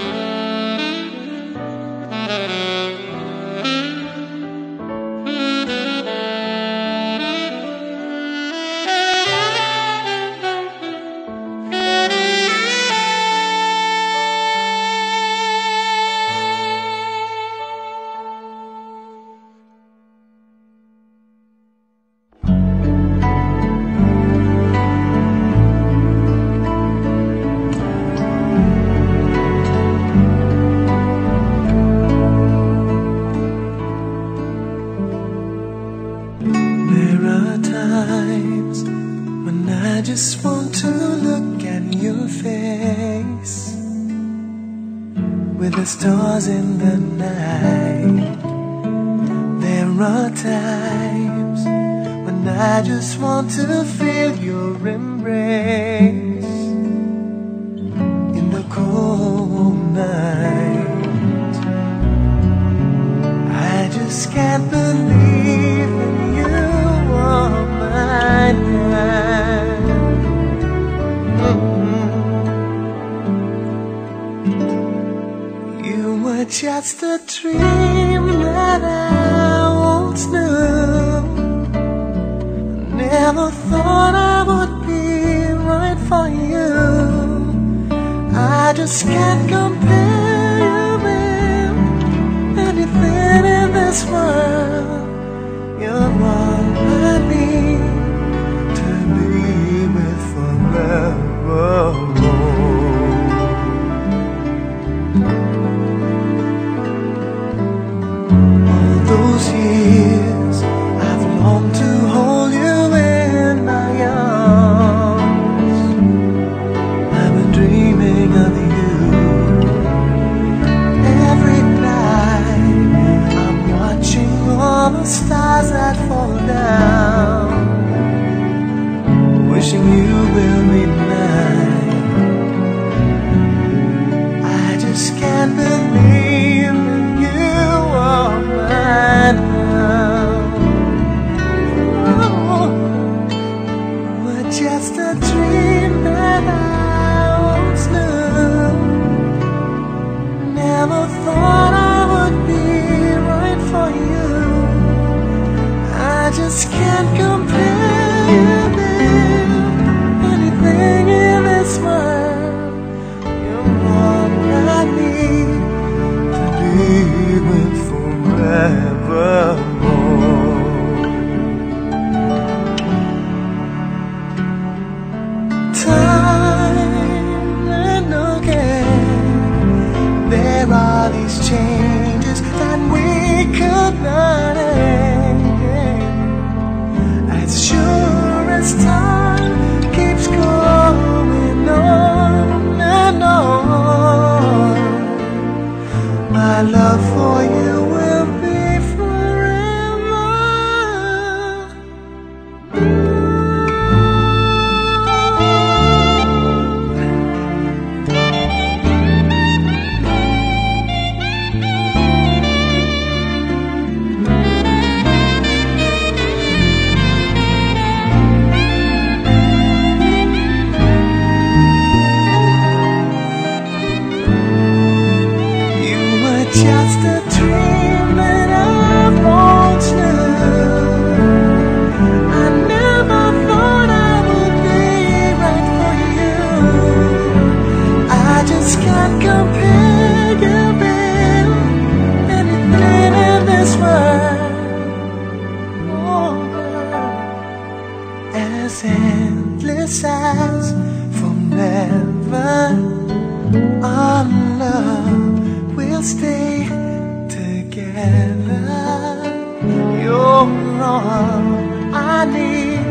I just want to look at your face with the stars in the night. There are times when I just want to feel your embrace in the cold night. I just can't believe that you are mine now. You were just a dream that I once knew. Never thought I would be right for you. I just can't compare you with anything in this world. You're all I need to be with forever. Those years I've longed to hold you in my arms. I've been dreaming of you. Every night I'm watching all the stars that fall down, wishing you will be mine. I just can't believe that you are mine now. Oh, we're just a dream that I once knew. Never thought I would be right for you. I just can't compare you with anything in this world. You're all I need to be with forevermore. Time and again, there are these changes that we could not end. As sure as time keeps going on and on, my love for you will be forever. Just a dream that I once knew. I never thought I would be right for you. I just can't compare you with anything in this world. Oh, as endless as forever, our love will stay together. You're all I need